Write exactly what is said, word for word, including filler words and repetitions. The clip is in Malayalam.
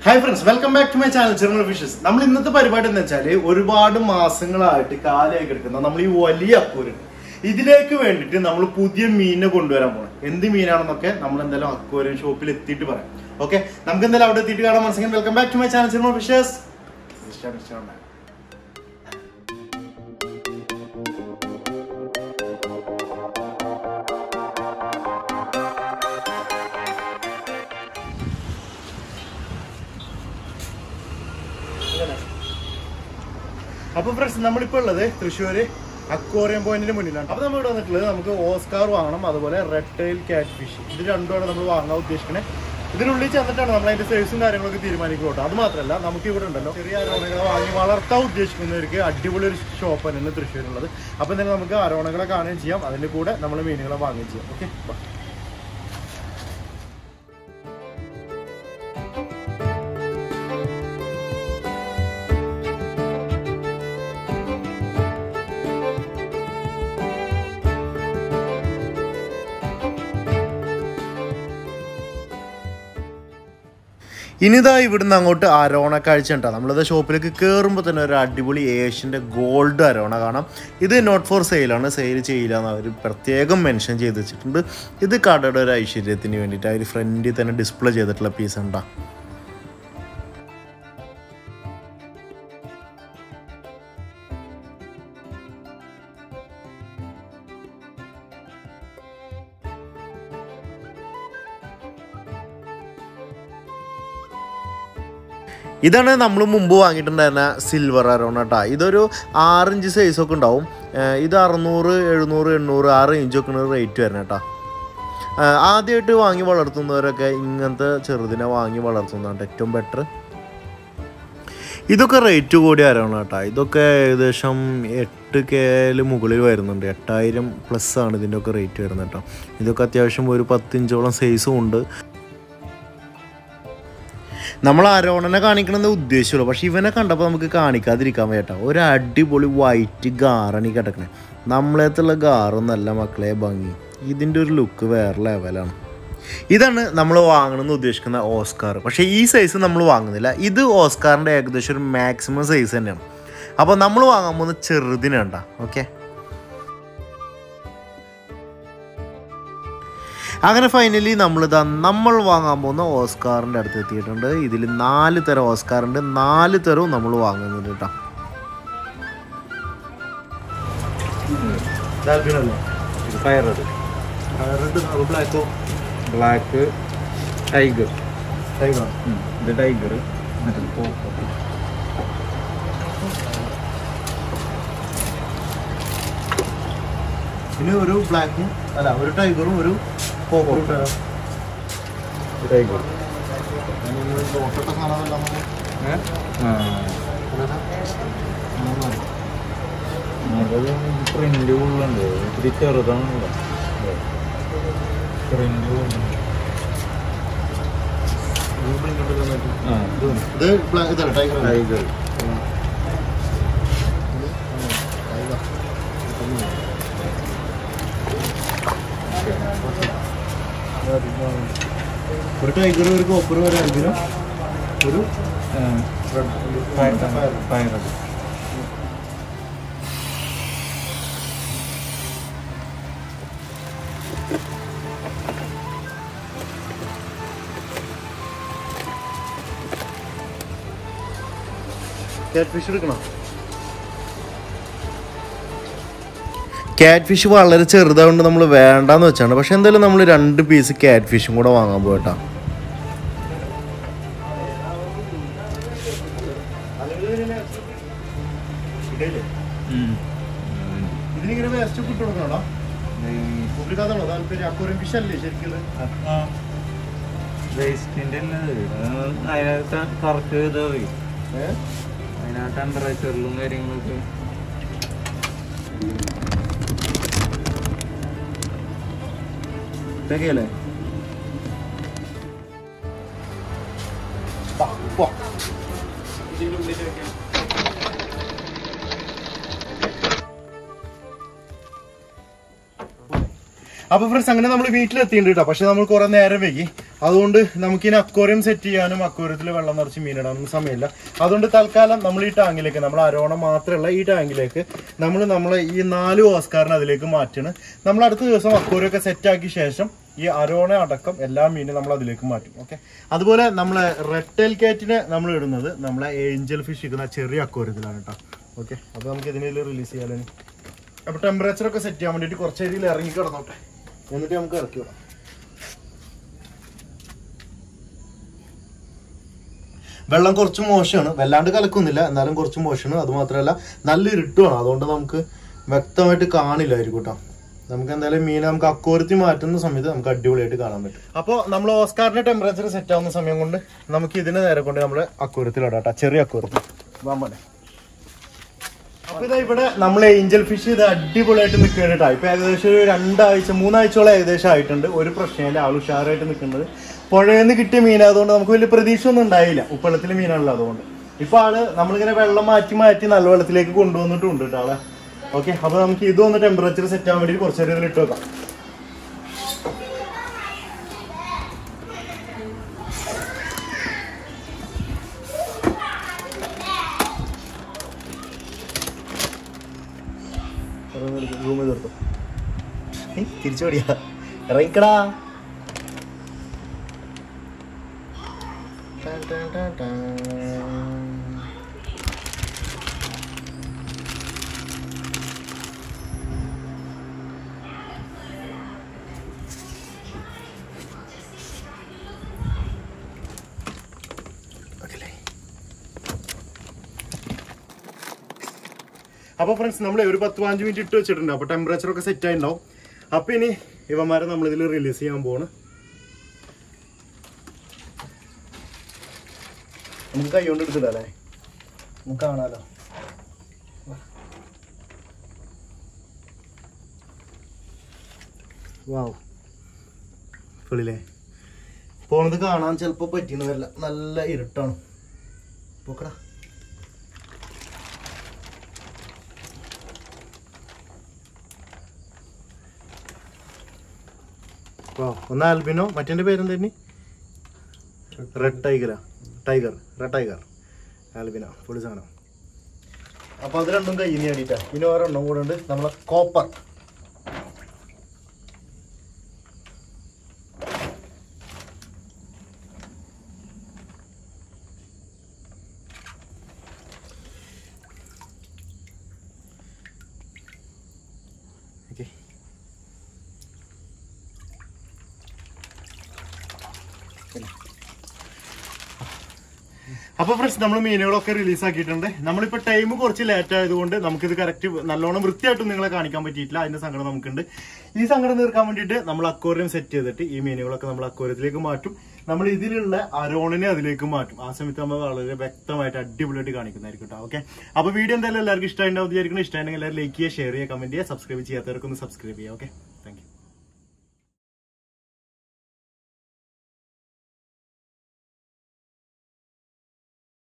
Hi friends, welcome back to my channel Chiramel Fishes. നമ്മൾ ഇന്നത്തെ പരിപാടി എന്ന് വെച്ചാൽ ഒരുപാട് മാസങ്ങളായിട്ട് കാലയായി കിടക്കുന്ന നമ്മൾ ഈ വലിയ അക്വേറിയം ഇതിലേക്ക് വേണ്ടിയിട്ട് നമ്മൾ പുതിയ മീനിനെ കൊണ്ടുവരാൻ പോകണം. എന്ത് മീനാണെന്നൊക്കെ നമ്മൾ എന്തായാലും അക്വേറിയം ഷോപ്പിൽ എത്തിയിട്ട് പറയാം. ഓക്കെ, നമുക്ക് എന്തായാലും അവിടെ എത്തിയിട്ട് കാണാം. once again welcome back to my channel Chiramel Fishes. അപ്പോൾ ഫ്രണ്ട്സ് നമ്മളിപ്പോൾ ഉള്ളത് തൃശ്ശൂർ അക്വേറിയം പോയിന്റിന് മുന്നിലാണ്. അപ്പോൾ നമ്മൾ ഇവിടെ വന്നിട്ടുള്ളത് നമുക്ക് ഓസ്കാർ വാങ്ങണം, അതുപോലെ റെഡ് ടൈൽ ക്യാറ്റ് ഫിഷ്, ഇത് രണ്ടുമാണ് നമ്മൾ വാങ്ങാൻ ഉദ്ദേശിക്കുന്നത്. ഇതിനുള്ളിൽ ചെന്നിട്ടാണ് നമ്മൾ അതിന്റെ സൈസും കാര്യങ്ങളൊക്കെ തീരുമാനിക്കുക കേട്ടോ. അത് മാത്രമല്ല നമുക്ക് ഇവിടെ ഉണ്ടല്ലോ ചെറിയ അരോണകളെ വാങ്ങി വളർത്താൻ ഉദ്ദേശിക്കുന്നവർക്ക് അടിപൊളി ഒരു ഷോപ്പ് തന്നെയാണ് തൃശ്ശൂരുള്ളത്. അപ്പോൾ തന്നെ നമുക്ക് അരോണകളെ കാണുകയും ചെയ്യാം, അതിൻ്റെ കൂടെ നമ്മൾ മീനുകളെ വാങ്ങുകയും ചെയ്യാം. ഓക്കെ, ഇനിതാ ഇവിടുന്ന് അങ്ങോട്ട് അരോണ കാഴ്ച ഉണ്ടാ. നമ്മളത് ഷോപ്പിലേക്ക് കയറുമ്പോൾ തന്നെ ഒരു അടിപൊളി ഏഷ്യൻ്റെ ഗോൾഡ് അരോണ കാണാം. ഇത് നോട്ട് ഫോർ സെയിലാണ്, സെയിൽ ചെയ്യില്ല എന്ന് അവർ പ്രത്യേകം മെൻഷൻ ചെയ്ത് വെച്ചിട്ടുണ്ട്. ഇത് കടയുടെ ഒരു ഐശ്വര്യത്തിന് വേണ്ടിയിട്ട് അവർ ഫ്രണ്ടിൽ തന്നെ ഡിസ്പ്ലേ ചെയ്തിട്ടുള്ള പീസ് ഉണ്ടാ. ഇതാണ് നമ്മൾ മുമ്പ് വാങ്ങിയിട്ടുണ്ടായിരുന്ന സിൽവർ അരോണ കേട്ടോ. ഇതൊരു ആറിഞ്ച് സൈസൊക്കെ ഉണ്ടാവും. ഇത് അറുന്നൂറ് എഴുന്നൂറ് എണ്ണൂറ് ആ റേഞ്ചൊക്കെയാണ് റേറ്റ് വരുന്നത് കേട്ടോ. ആദ്യമായിട്ട് വാങ്ങി വളർത്തുന്നവരൊക്കെ ഇങ്ങനത്തെ ചെറുതിനെ വാങ്ങി വളർത്തുന്നതാണ് ഏറ്റവും ബെറ്റർ. ഇതൊക്കെ റേറ്റ് കൂടി അരോണ കേട്ടോ. ഇതൊക്കെ ഏകദേശം എട്ട് കെയിൽ മുകളിൽ വരുന്നുണ്ട്. എട്ടായിരം പ്ലസ് ആണ് ഇതിൻ്റെ ഒക്കെ റേറ്റ് വരുന്നത് കേട്ടോ. ഇതൊക്കെ അത്യാവശ്യം ഒരു പത്തിഞ്ചോളം സൈസും ഉണ്ട്. നമ്മൾ അരോണനെ കാണിക്കണമെന്ന് ഉദ്ദേശിച്ചുള്ളൂ, പക്ഷെ ഇവനെ കണ്ടപ്പോൾ നമുക്ക് കാണിക്കാതിരിക്കാൻ പറ്റാ. ഒരു അടിപൊളി വൈറ്റ് ഗാറാണ് ഈ കിടക്കണേ. നമ്മളേത്തുള്ള ഗാറൊന്നല്ല മക്കളെ ഭംഗി, ഇതിൻ്റെ ഒരു ലുക്ക് വേറെ ലെവലാണ്. ഇതാണ് നമ്മൾ വാങ്ങണമെന്ന് ഉദ്ദേശിക്കുന്ന ഓസ്കാർ. പക്ഷേ ഈ സൈസ് നമ്മൾ വാങ്ങുന്നില്ല. ഇത് ഓസ്കാറിൻ്റെ ഏകദേശം ഒരു മാക്സിമം സൈസ് തന്നെയാണ്. അപ്പോൾ നമ്മൾ വാങ്ങാൻ പോകുന്ന ചെറുതിനുണ്ട. ഓക്കെ, അങ്ങനെ ഫൈനലി നമ്മളിതാ നമ്മൾ വാങ്ങാൻ പോകുന്ന ഓസ്കാറിൻ്റെ അടുത്ത് എത്തിയിട്ടുണ്ട്. ഇതിൽ നാല് തരം ഓസ്കാറുണ്ട്, നാല് തരവും നമ്മൾ വാങ്ങുന്നുണ്ട് കേട്ടോ. ബ്ലാക്ക് ടൈഗർ ടൈഗർ ഇത് ടൈഗർ പിന്നെ ഒരു ബ്ലാക്കും അല്ല ഒരു ടൈഗറും ഒരു ടൈഗർ പ്രിന്റ് ഉള്ളുണ്ട്. ഇത്തിരി ചെറുതാണല്ലോ പ്രിന്റ്. ടൈഗർ ടൈഗർ ഒരു ടൈഗർ ഒരു കോപ്പർ ഒരു അഞ്ചിനും ഒരു ഫയർ. ക്യാറ്റ് ഫിഷ് എടുക്കണം. ക്യാറ്റ് ഫിഷ് വളരെ ചെറുതായതുകൊണ്ട് നമ്മൾ വേണ്ടാന്ന് വെച്ചാണ്. പക്ഷെ എന്തായാലും നമ്മൾ രണ്ട് പീസ് ക്യാറ്റ് ഫിഷും കൂടെ വാങ്ങാൻ പോയിട്ടാ. ഇതിനിങ്ങനെ വേസ്റ്റ് ഇട്ട് കൊടുക്കണോടാ. പുള്ളിക്കാതാണോ താല്പര്യം? അക്വേറിയം ഫിഷ് അല്ലേ ശരിക്കും? വേസ്റ്റിൻ്റെ അതിനകത്ത് കറക്റ്റ് ചെയ്താൽ മതി. അതിനകത്ത് ടെമ്പറേച്ചറിലും കാര്യങ്ങളൊക്കെ തികയല്ലേ? അപ്പോൾ ഫ്രണ്ട്സ് അങ്ങനെ നമ്മൾ വീട്ടിലെത്തിയിട്ടുണ്ട് കേട്ടോ. പക്ഷെ നമ്മൾ കുറേ നേരം വൈകി. അതുകൊണ്ട് നമുക്കിനി അക്വേറിയം സെറ്റ് ചെയ്യാനും അക്വേറിയത്തിൽ വെള്ളം നിറച്ച് മീനിടാനും സമയമില്ല. അതുകൊണ്ട് തൽക്കാലം നമ്മൾ ഈ ടാങ്കിലേക്ക്, നമ്മൾ അരോണ മാത്രമല്ല ഈ ടാങ്കിലേക്ക് നമ്മൾ നമ്മളെ ഈ നാല് ഓസ്കാറിനെ അതിലേക്ക് മാറ്റണം. നമ്മൾ അടുത്ത ദിവസം അക്വേറിയം ഒക്കെ സെറ്റാക്കിയ ശേഷം ഈ അരോണ അടക്കം എല്ലാ മീനും നമ്മൾ അതിലേക്ക് മാറ്റും. ഓക്കെ. അതുപോലെ നമ്മളെ റെഡ് ടെയിൽ കാറ്റിനെ നമ്മൾ ഇടുന്നത് നമ്മളെ ഏഞ്ചൽ ഫിഷ് ഇരിക്കുന്ന ചെറിയ അക്വേറിയത്തിലാണ് കേട്ടോ. ഓക്കെ. അപ്പോൾ നമുക്ക് ഇതിനെ റിലീസ് ചെയ്യാലോ. അപ്പോൾ ടെമ്പറേച്ചർ ഒക്കെ സെറ്റ് ചെയ്യാൻ വേണ്ടിയിട്ട് കുറച്ച് രീതിയിൽ ഇറങ്ങി കിടന്നോട്ടെ, എന്നിട്ട് നമുക്ക് ഇറക്കി വിടാം. വെള്ളം കുറച്ച് മോശമാണ്, വല്ലാണ്ട് കലക്കൊന്നുമില്ല, എന്നാലും കുറച്ച് മോശമാണ്. അതുമാത്രമല്ല നല്ല ഇരുട്ടുമാണ്, അതുകൊണ്ട് നമുക്ക് വ്യക്തമായിട്ട് കാണില്ലായിരിക്കും കേട്ടോ. നമുക്ക് എന്തായാലും മീൻ നമുക്ക് അക്വേറിയത്തിൽ മാറ്റുന്ന സമയത്ത് നമുക്ക് അടിപൊളിയായിട്ട് കാണാൻ പറ്റും. അപ്പോൾ നമ്മൾ ഓസ്കാറിന്റെ ടെമ്പറേച്ചർ സെറ്റ് ആവുന്ന സമയം കൊണ്ട് നമുക്ക് ഇതിനെ നേരെ കൊണ്ട് നമ്മുടെ അക്വേറിയത്തിൽ ഇടാം, ചെറിയ അക്വേറിയത്തിൽ. വാമനെ. അപ്പൊ ഇതാ ഇവിടെ നമ്മൾ ഏഞ്ചൽ ഫിഷ് ഇത് അടിപൊളിയായിട്ട് നിൽക്കുന്നുണ്ട്. ഇപ്പൊ ഏകദേശം ഒരു രണ്ടാഴ്ച മൂന്നാഴ്ചയോളം ഏകദേശം ആയിട്ടുണ്ട്. ഒരു പ്രശ്നമില്ല, ആൾ ഉഷാറായിട്ട് നിൽക്കുന്നത്. പുഴയിൽ നിന്ന് കിട്ടിയ മീനായതുകൊണ്ട് നമുക്ക് വലിയ പ്രതീക്ഷ ഒന്നും ഉണ്ടായില്ല, ഉപ്പളത്തിലെ മീനാണല്ലോ. അതുകൊണ്ട് ഇപ്പൊ ആള് നമ്മളിങ്ങനെ വെള്ളം മാറ്റി മാറ്റി നല്ല വെള്ളത്തിലേക്ക് കൊണ്ടുവന്നിട്ടുണ്ട് കേട്ടോ ആളെ. ഓക്കെ. അപ്പൊ നമുക്ക് ഇതൊന്ന് ടെമ്പറേച്ചർ സെറ്റ് ആവാൻ വേണ്ടി കുറച്ച് നേരം ഇതിൽ ഇട്ട് വെക്കാം. റൂമിൽ തീർത്തു തിരിച്ചു ഓടിയാ ഇറങ്ങിക്കടാ. അപ്പോൾ ഫ്രണ്ട്സ് നമ്മൾ ഒരു പത്ത് പതിനഞ്ച് മിനിറ്റ് ഇട്ട് വെച്ചിട്ടുണ്ട്. അപ്പോൾ ടെമ്പറേച്ചർ ഒക്കെ സെറ്റ് ആയിട്ടുണ്ടാവും. അപ്പോൾ ഇനി ഇവന്മാരെ നമ്മളിതിൽ റിലീസ് ചെയ്യാൻ പോവാണ്. നമുക്ക് കൈ കൊണ്ട് എടുത്തിട്ടല്ലേ, നമുക്ക് കാണാലോ. വാവ്, പൊളിയില്ലേ. പോണത് കാണാൻ ചിലപ്പോൾ പറ്റിയെന്ന് വരില്ല, നല്ല ഇരുട്ടാണ്. പോക്കടാ. ഒന്ന് ആൽബിനോ, മറ്റേ പേരെന്താ? റെഡ് ടൈഗറാ, ടൈഗർ റെഡ് ടൈഗർ ആൽബിനോ, പൊളി സാധനം. അപ്പൊ അത് രണ്ടും കയ്യിൽ നിന്ന് ആടിയിട്ടാ. പിന്നെ വേറെ എണ്ണം കൂടെ ഉണ്ട്, നമ്മളെ കോപ്പർ. ഓക്കെ. അപ്പൊ ഫ്രണ്ട്സ് നമ്മൾ മീനുകളൊക്കെ റിലീസ് ആക്കിയിട്ടുണ്ട്. നമ്മളിപ്പോ ടൈം കുറച്ച് ലേറ്റ് ആയതുകൊണ്ട് നമുക്കിത് കറക്റ്റ് നല്ലോണം വൃത്തിയായിട്ടും നിങ്ങളെ കാണിക്കാൻ പറ്റിയിട്ടില്ല. അതിന്റെ സങ്കടം നമുക്കുണ്ട്. ഈ സങ്കടം തീർക്കാൻ വേണ്ടിയിട്ട് നമ്മൾ അക്വേറിയം സെറ്റ് ചെയ്തിട്ട് ഈ മീനുകളൊക്കെ നമ്മൾ അക്വേറിയത്തിലേക്ക് മാറ്റും. നമ്മൾ ഇതിലുള്ള അരോണിനെ അതിലേക്ക് മാറ്റും. ആ സമയത്ത് നമ്മൾ വളരെ വ്യക്തമായിട്ട് അടിപൊളിയായിട്ട് കാണിക്കുന്നതായിരിക്കും കേട്ടോ. ഓക്കെ. അപ്പൊ വീഡിയോ എന്തായാലും എല്ലാവർക്കും ഇഷ്ടമായിട്ടുണ്ടാവും വിചാരിക്കണം. ഇഷ്ടമായിട്ടുണ്ടെങ്കിൽ എല്ലാവരും ലൈക്ക് ചെയ്യുക, ഷെയർ ചെയ്യുക, കമന്റ് ചെയ്യുക. സബ്സ്ക്രൈബ് ചെയ്യാത്തവർക്കൊന്ന് സബ്സ്ക്രൈബ് ചെയ്യുക. ഓക്കെ.